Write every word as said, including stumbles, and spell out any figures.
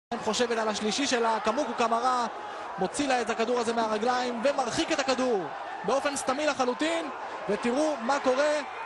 חושבת על השלישי שלה, קמוקו קמרה מוציא לה את הכדור הזה מהרגליים ומרחיק את הכדור באופן סתמי לחלוטין, ותראו מה קורה.